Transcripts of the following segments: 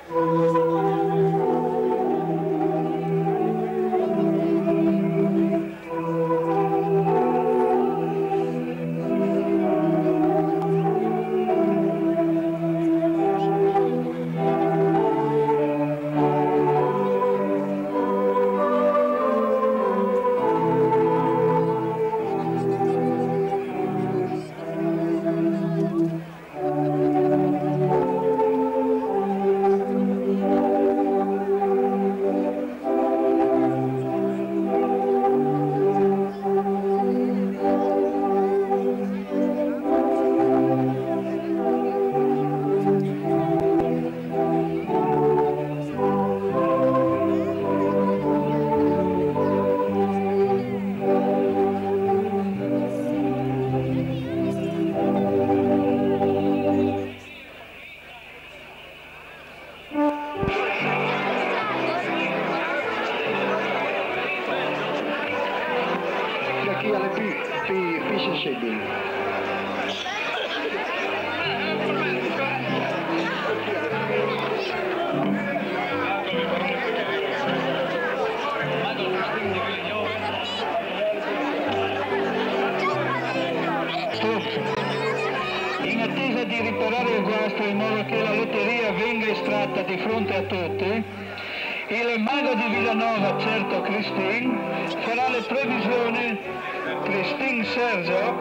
In attesa di riparare il guasto in modo che la lotteria venga estratta di fronte a tutti, il mago di Villanova, certo Cristin, farà le previsioni. Cristin Sergio.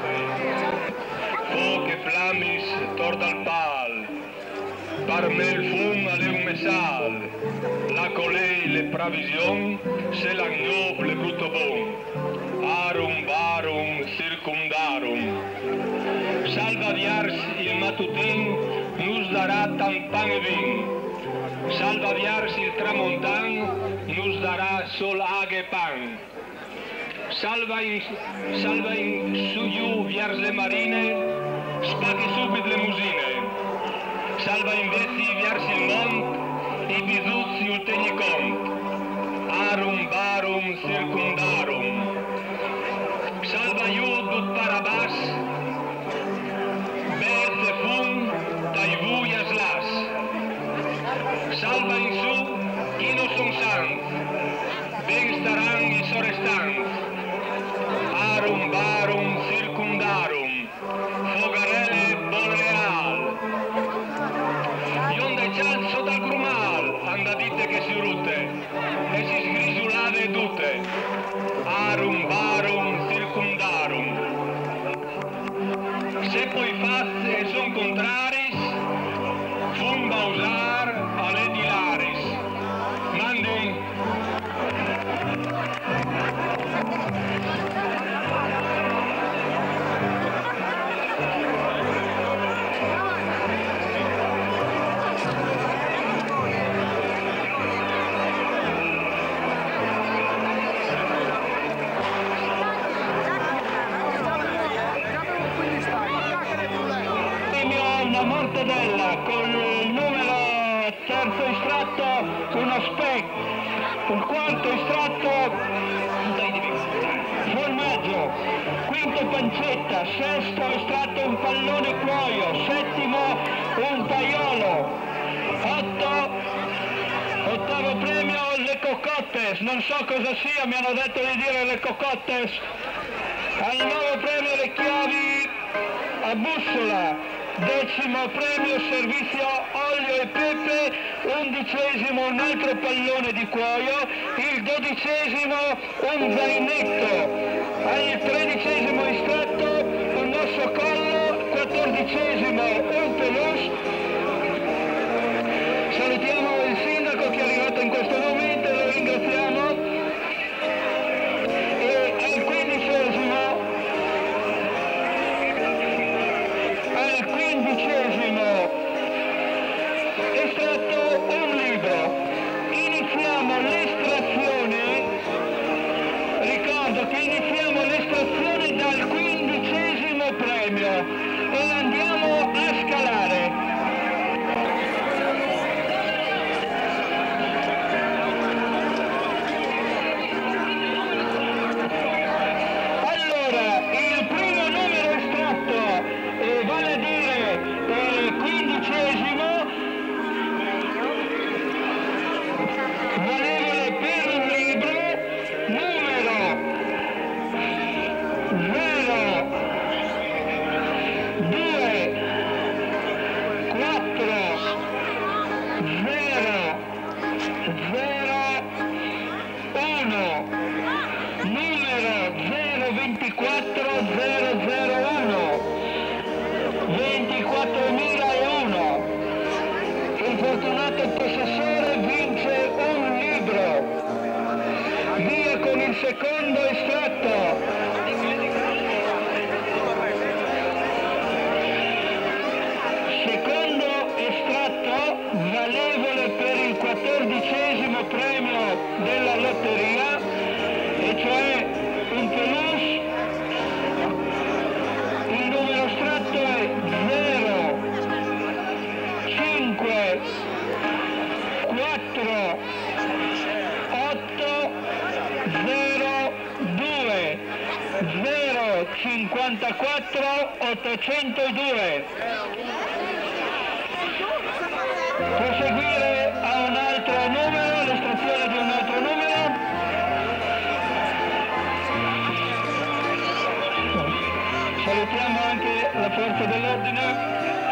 Poche flammis tord al pal, parmel fum alle un messal, la colei le prevision, se l'agno le brutto bon, arum barum circumdarum, salvadiars il matutin, nus darà tan pan e vin, salvadiars il tramontan, nus darà sol aghe pan. Salva in su giù viars le marine, spacchi subito le musine. Salva in vesti viars il mont, i bisuzzi ul tegnicont. Arum barum circumdarum. Salva iù dut parabas, bers e fum, tai vuias las. Salva in su, chi non son sant, ben staran i sorestant. Arum barum circumdarum, fogarele boreal. Ionde cialzo dal grumal, anda dite che si rute, e si sgrisulade dute. Arum barum circumdarum. Se poi fasse e son contraris, fumba usar alle dilaris. Mandi. Una mortadella con il numero terzo estratto, uno speck, il quarto estratto, formaggio, quinto pancetta, sesto estratto un pallone cuoio, settimo un paiolo, ottavo premio le cocottes, non so cosa sia, mi hanno detto di dire le cocottes, al nuovo premio le chiavi a bussola. Decimo premio servizio olio e pepe, undicesimo un altro pallone di cuoio, il dodicesimo un zainetto, al tredicesimo estratto un osso collo, quattordicesimo un peluche. Salutiamo il sindaco che è arrivato in questo momento, lo ringraziamo, e al quindicesimo estratto un libro. Iniziamo l'estrazione, ricordo che iniziamo l'estrazione dal quindicesimo premio e andiamo a scalare. numero 024001, 24.001. Il fortunato possessore vince un libro. Via con il secondo estratto. Secondo estratto valevole per il 14° premio della lotteria, e cioè un peluche. Il numero estratto è 0, 5, 4, 8, 0, 2, 0, 54, 802. Proseguire a un altro numero, l'estrazione di un altro numero. Salutiamo anche la forza dell'ordine.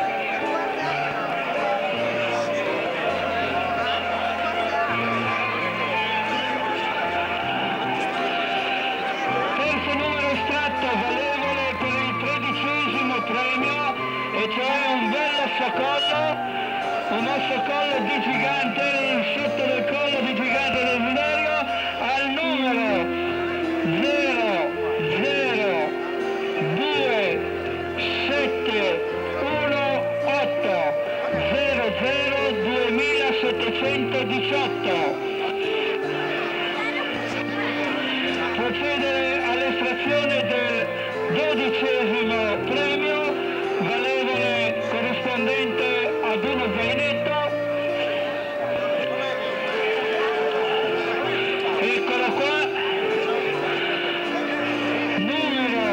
Valevole per il 13° premio, e cioè un bel ossacollo, un ossacollo di gigante, sotto del collo di gigante desiderio, al numero 0022718002718. Procedere all'estrazione del 12° premio, valevole corrispondente ad uno zainetto. Eccolo qua, numero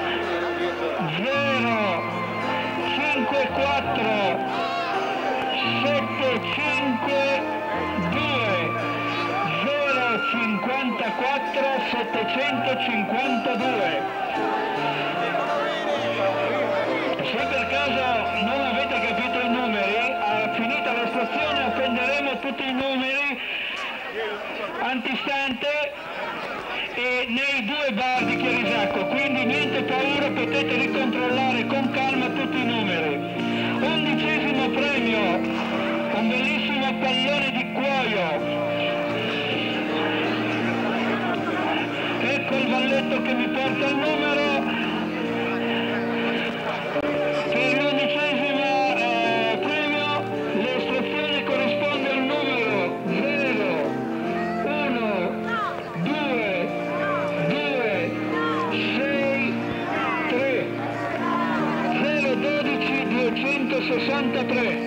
54 752. Se per caso non avete capito i numeri, finita l'estrazione appenderemo tutti i numeri antistante e nei 2 bar di Chiarisacco, quindi niente paura, potete ricontrollare con calma tutti i numeri. 11° premio, un bellissimo pallone di cuoio. Ecco il valletto che mi porta il numero. Per l'11° premio l'estrazione corrisponde al numero 0, 1, 2, 2, 6, 3, 012 263.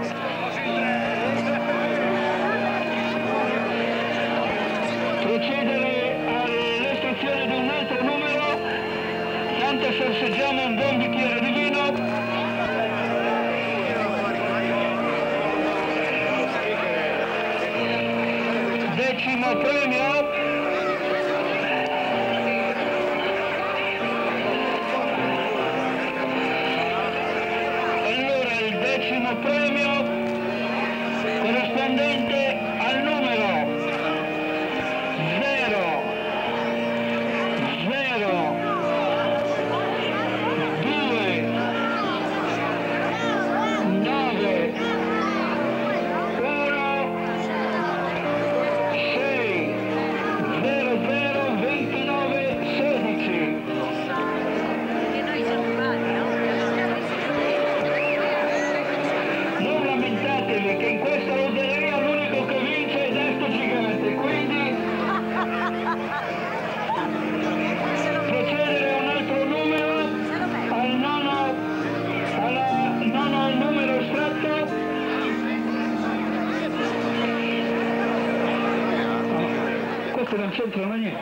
Procedere all'estrazione di un altro numero, tanto sorseggiamo un buon bicchiere di vino. Decimo premio. Allora il 10° premio corrispondente al numero 0, 0, 2, 9, 1, 6, 0, 0, 29, 16. Non lamentatevi che in questa lotteria l'unico che vince è Desto Gigante, quindi procedere a un altro numero, al nono numero estratto. Questo non c'entrano niente.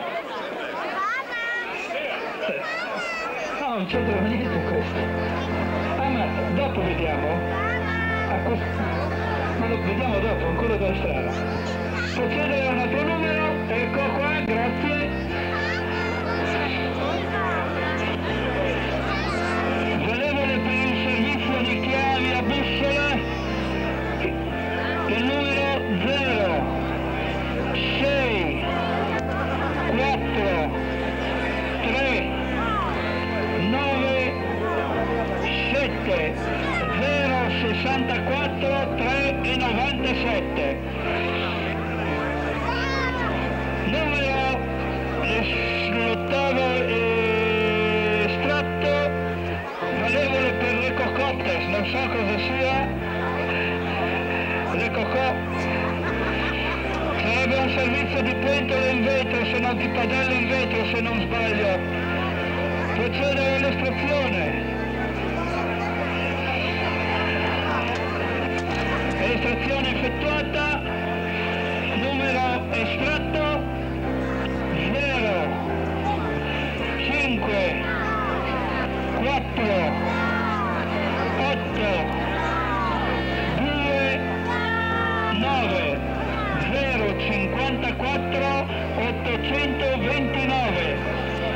No, non c'entrano niente questo. Ah, ma dopo vediamo. Ma lo vediamo dopo, ancora dalla strada. Procedere a un altro numero, ecco qua, grazie. Valevole per il servizio di chiavi a bussola, il numero 0, 3,97. Numero l'ottavo estratto valevole per le cocottes, non so cosa sia. Le cocò sarebbe un servizio di pentole in vetro, se non di padelle in vetro, se non sbaglio. Procede all'estrazione. Estrazione effettuata. Numero estratto 0, 5, 4, 8, 2, 9, 0, 54, 829.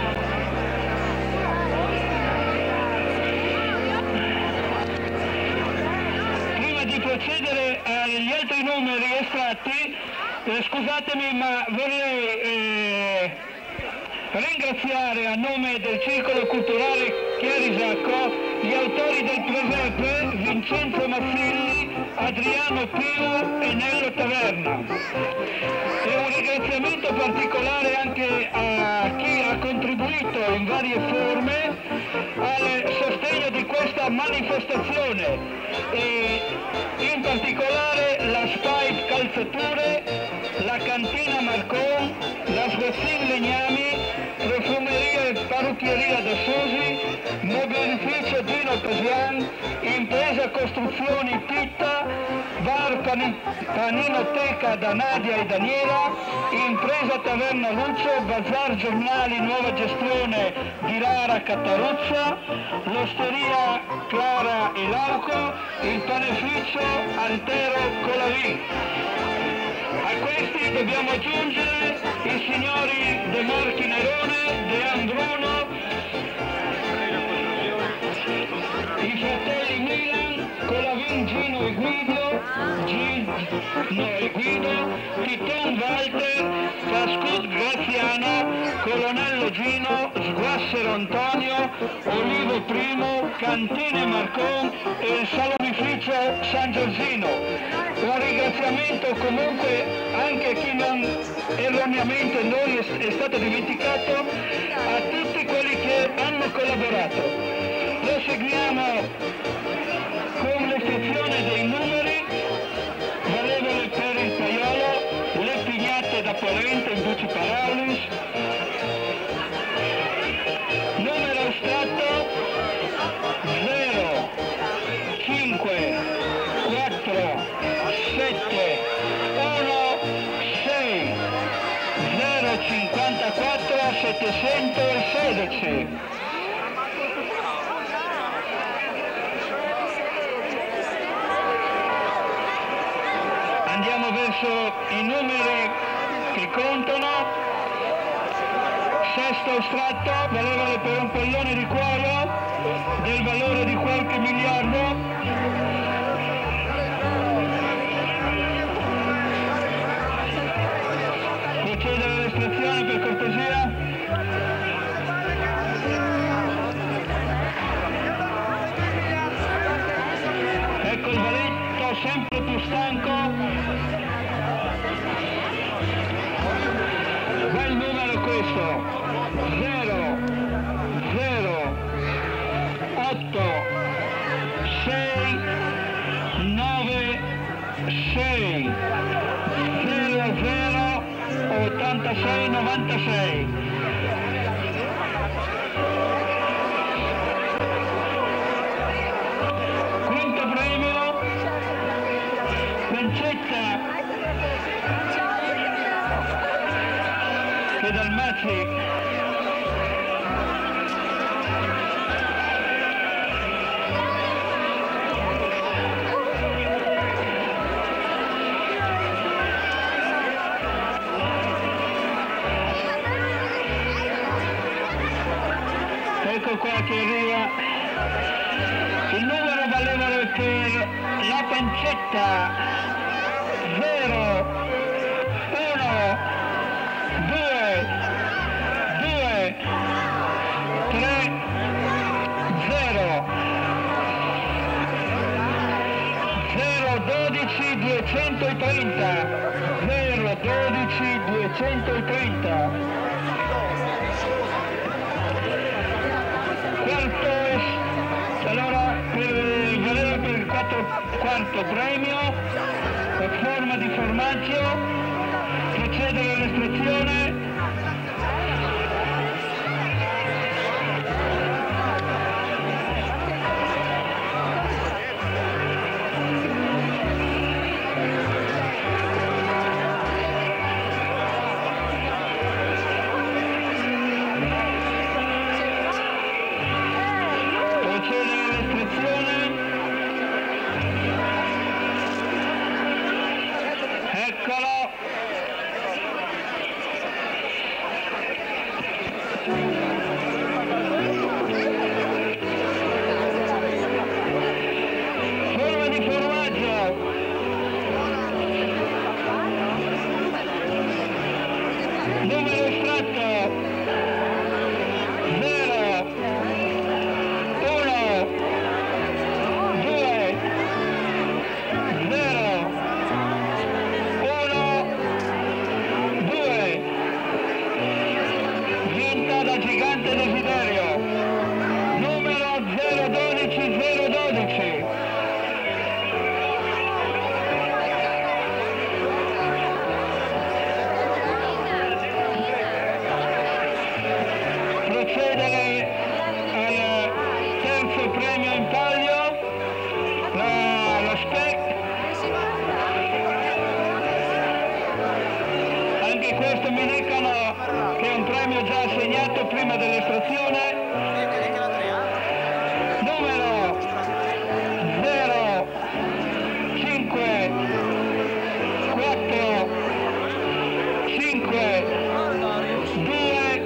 Prima di procedere agli altri numeri estratti, scusatemi, ma vorrei ringraziare a nome del Circolo Culturale Chiarisacco gli autori del presepe Vincenzo Massilli, Adriano Piu e Nello Taverna. E un ringraziamento particolare anche a chi ha contribuito in varie forme al sostegno di questa manifestazione, e in particolare la Spice Calzature, la Cantina Marcon, la Sguazzin Legnami, Profumeria e Parrucchieria da Susi, Mobilificio Dino Pesian, Impresa Costruzioni Pitta, Bar Paninoteca da Nadia e Daniela, Impresa Taverna Lucio, Bazar Giornali Nuova Gestione di Lara Cataruzza, l'Osteria Clara e Lauco, il Panificio Altero Colavì. A questi dobbiamo aggiungere i signori De Marchi Nerone, De Ambruno, i fratelli Milan, Colavin Gino e Guido, Titon Walter, Pascut Graziano, Colonnello Gino, Sguassero Antonio, Olivo Primo, Cantine Marcon e il Salomificio San Giorgino. Un ringraziamento comunque anche a chi non erroneamente noi è stato dimenticato, a tutti quelli che hanno collaborato. Proseguiamo con l'estrazione dei numeri, valevole per il Paiolo, le pignate da Polente in Duci Paraulis, numero estratto 0, 5, 4, 7, 1, 6, 0, 54, 716. Andiamo verso i numeri che contano. Sesto estratto, valevole per un pallone di cuoio del valore di qualche miliardo. Procede all'estrazione per cortesia. Ecco il valetto sempre più stanco. Bel numero questo, 0, 0, 8, 6, 9, 6, 0, 0, 86, 96. Quinto premio, pancetta che dal Mazzi ecco qua che arriva il numero valevole per la pancetta 0, 1, 2, 2, 3, 0, 0, 012 230, 012 230. Allora, per il valore per il quarto premio, per forma di formaggio, procedere all'estrazione. Numero estratto 0, 1, 2, 0, 1, 2, vinta da Gigante Desiderio, numero 012 012. Procedere al terzo premio in palio, lo SPEC. Anche questo mi dicono che è un premio già assegnato prima dell'estrazione. Numero 0, 5, 4, 5, 2,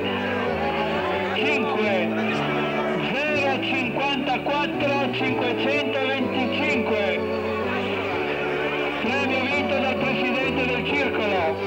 5, 0, 54, 525. Premio vinto dal Presidente del Circolo.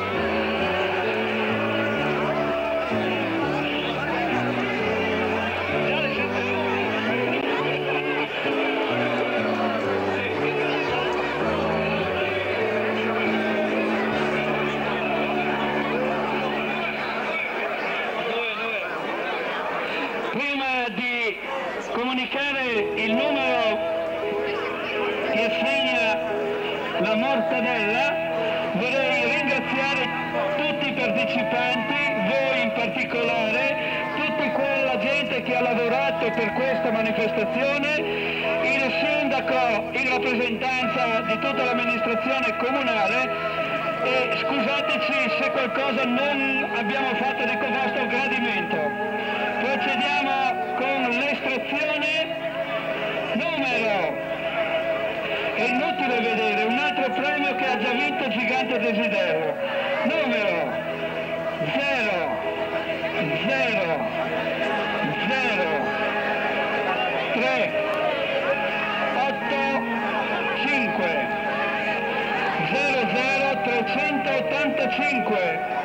Prima di comunicare il numero che assegna la mortadella, vorrei ringraziare tutti i partecipanti, voi in particolare, tutta quella gente che ha lavorato per questa manifestazione, il sindaco in rappresentanza di tutta l'amministrazione comunale. E scusateci se qualcosa non abbiamo fatto di vostro gradimento. Procediamo con l'estrazione. Numero, è inutile vedere, un altro premio che ha già vinto Gigante Desiderio. Numero 0, 0, 0, 3, 8, 5, 0, 0, 385.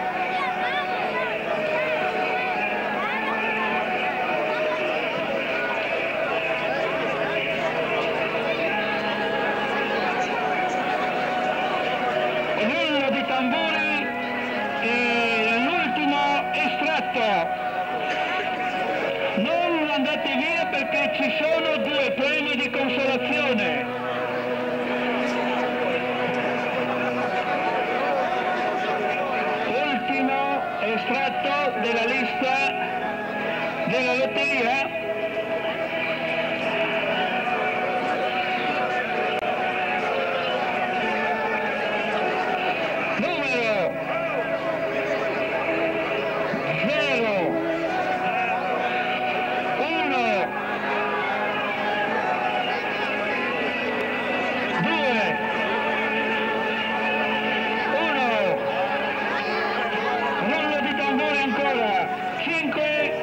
Rullo di tamburi e l'ultimo estratto. Non andate via perché ci sono 2 premi di consolazione. Ultimo estratto della lista della lotteria. Numero 0, 1, 2, 1, rullo di tamburi ancora, 5,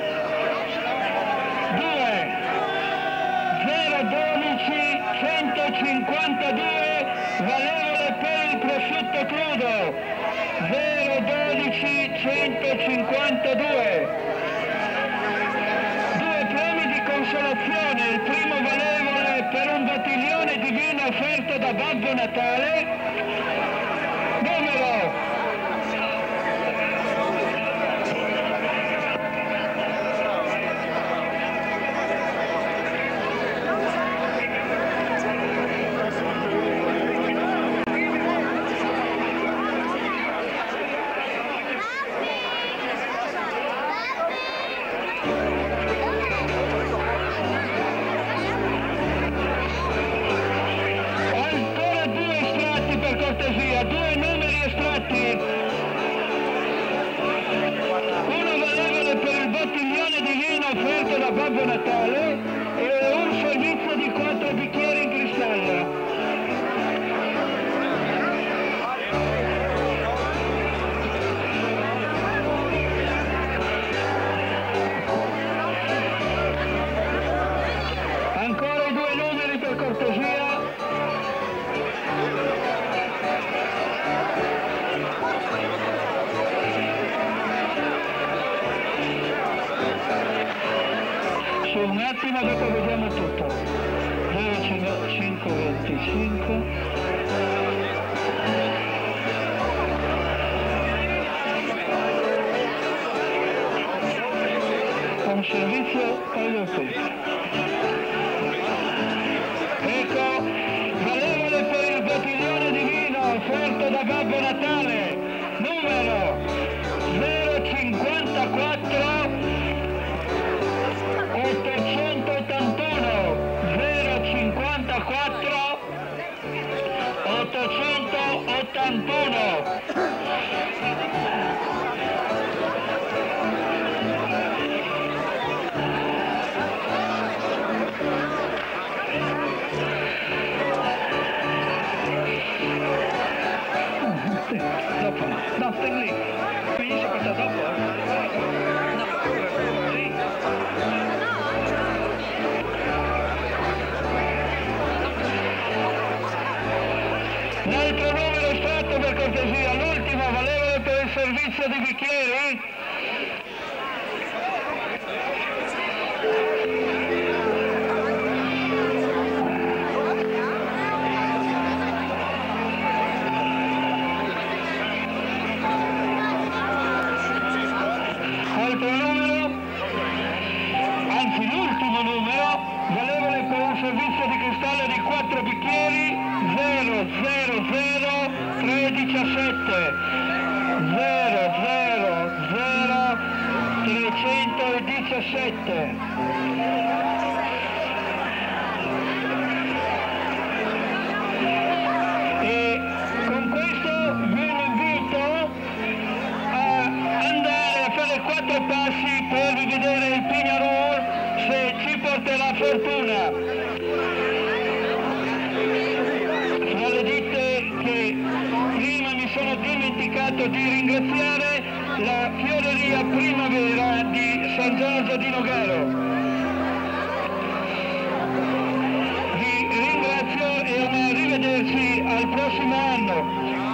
2, 0, 12, 152, valevole per il prosciutto crudo, 0, 12, 152. 2 premi di consolazione, il primo valevole per un bottiglione di vino offerto da da Babbo Natale, numero 2 numeri estratti, uno valevole per il bottiglione di vino offerto da Babbo Natale e un servizio di 4 bicchieri in cristallo. Ancora i 2 numeri per cortesia. Un attimo, dopo vediamo tutto. 0525. Un servizio all'offerta. Ecco, valevole per il bottiglione di vino offerto da Babbo Natale, numero 054 881 054 881. Dopo, no, stai lì. Finisce questa dopo? L'altro numero estratto per cortesia, l'ultimo valevole per il servizio di bicchieri. Altro numero, anzi l'ultimo numero, valevole per un servizio di cristallo di 4 bicchieri, 000317 000317. E con questo vi invito a andare a fare 4 passi per rivedere il Pignarol, se ci porterà fortuna. Fra le ditte che prima mi sono dimenticato di ringraziare, la Fioreria Primavera di San Giorgio di Nogaro. Vi ringrazio e a rivederci al prossimo anno.